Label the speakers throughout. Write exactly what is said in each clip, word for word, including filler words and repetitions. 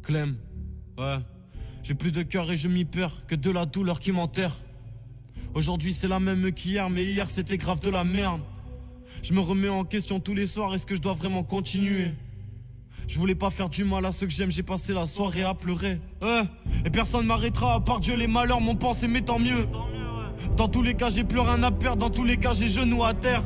Speaker 1: Clem, ouais. J'ai plus de cœur et je m'y perds que de la douleur qui m'enterre. Aujourd'hui c'est la même qu'hier, mais hier c'était grave de la merde. Je me remets en question tous les soirs, est-ce que je dois vraiment continuer? Je voulais pas faire du mal à ceux que j'aime, j'ai passé la soirée à pleurer. Ouais. Et personne m'arrêtera à part Dieu, les malheurs m'ont pensé, mais tant mieux. Dans tous les cas j'ai plus rien à perdre, dans tous les cas j'ai genoux à terre.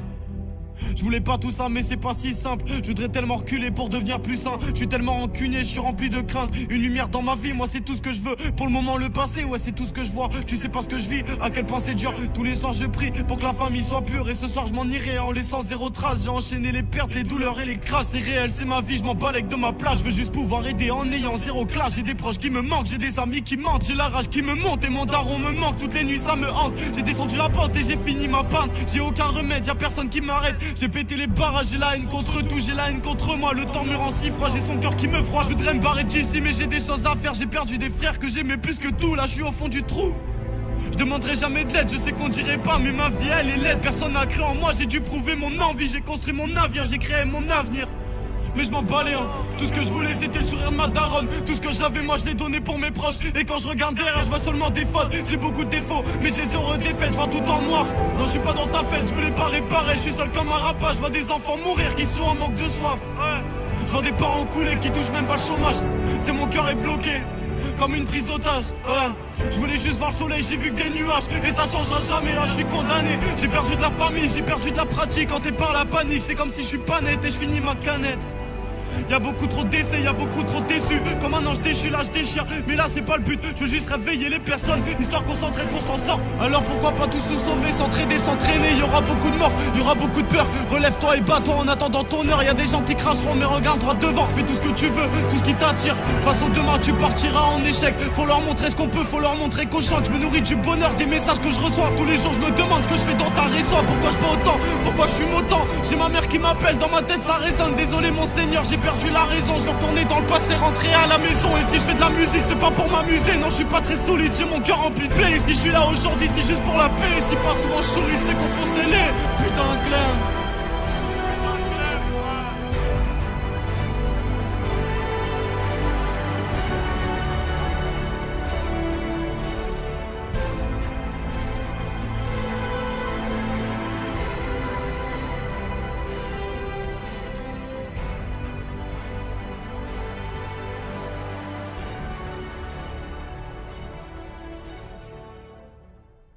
Speaker 1: Je voulais pas tout ça mais c'est pas si simple. Je voudrais tellement reculer pour devenir plus sain. Je suis tellement rancunier, je suis rempli de crainte. Une lumière dans ma vie, moi c'est tout ce que je veux. Pour le moment le passé, ouais c'est tout ce que je vois. Tu sais pas ce que je vis, à quel point c'est dur. Tous les soirs je prie pour que la famille soit pure. Et ce soir je m'en irai en laissant zéro trace. J'ai enchaîné les pertes, les douleurs et les crasses. C'est réel, c'est ma vie, je m'en balèque de ma place. Je veux juste pouvoir aider en ayant zéro clash. J'ai des proches qui me manquent, j'ai des amis qui mentent. J'ai la rage qui me monte et mon daron me manque. Toutes les nuits ça me hante. J'ai descendu la pente et j'ai fini ma panne. J'ai aucun remède, y'a personne qui m'arrête. J'ai pété les barrages, j'ai la haine contre tout, j'ai la haine contre moi. Le temps me rend si froid, j'ai son cœur qui me froid. Je voudrais me barrer d'ici mais j'ai des choses à faire. J'ai perdu des frères que j'aimais plus que tout. Là je suis au fond du trou. Je demanderai jamais de l'aide, je sais qu'on dirait pas, mais ma vie elle est laide. Personne n'a cru en moi, j'ai dû prouver mon envie. J'ai construit mon navire, j'ai créé mon avenir. Mais je m'en balais, hein. Tout ce que je voulais c'était le sourire de ma daronne. Tout ce que j'avais moi je l'ai donné pour mes proches. Et quand je regarde derrière je vois seulement des fautes. J'ai beaucoup de défauts mais j'ai zéro défaite. Je vois tout en noir, non je suis pas dans ta fête. Je voulais pas réparer, je suis seul comme un rapat. Je vois des enfants mourir qui sont en manque de soif. Je vois des parents couler qui touchent même pas le chômage. C'est mon cœur est bloqué comme une prise d'otage, ouais. Je voulais juste voir le soleil, j'ai vu que des nuages. Et ça changera jamais, là je suis condamné. J'ai perdu de la famille, j'ai perdu de la pratique. Quand t'es par la panique, c'est comme si je suis pas net. Et je finis ma canette. Y'a beaucoup trop de décès, y'a beaucoup trop de déçus. Comme un ange déchu, là je déchire. Mais là c'est pas le but, je veux juste réveiller les personnes. Histoire qu'on s'entraide, qu'on s'en sort. Alors pourquoi pas tous se sauver, s'entraider, s'entraîner. Y'aura beaucoup de morts, y'aura beaucoup de peur. Relève-toi et bats-toi en attendant ton heure. Y'a des gens qui cracheront mais regarde droit devant. Fais tout ce que tu veux, tout ce qui t'attire. De toute façon demain tu partiras en échec. Faut leur montrer ce qu'on peut, faut leur montrer qu'au chante. Je me nourris du bonheur, des messages que je reçois. Tous les jours je me demande ce que je fais dans ta réseau. Pourquoi je fais autant, pourquoi je fume autant. J'ai ma mère qui m'appelle, dans ma tête ça résonne. Désolé mon seigneur, j'ai perdu la raison. Je veux retourner dans le passé, rentrer à la maison. Et si je fais de la musique c'est pas pour m'amuser. Non je suis pas très solide, j'ai mon cœur rempli de paix. Et si je suis là aujourd'hui c'est juste pour la paix. Et si pas souvent je souris c'est qu'on fonce les. Putain Clem.